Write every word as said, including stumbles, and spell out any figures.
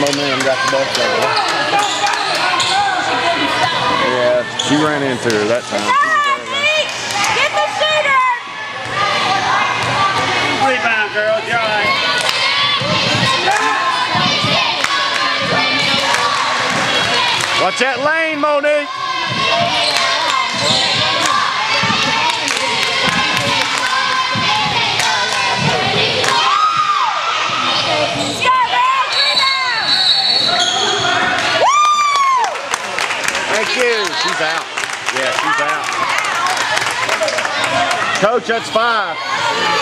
momentum got the best of her. Yeah, she ran into her that time. Get the shooter! Rebound, girl. You're all right. Watch that lane, Monique. Thank you. She's out. Yeah, she's out. Coach, that's five.